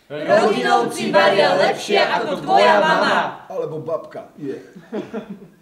Rodinovci varia lepšie ako tvoja mama. Alebo babka, je.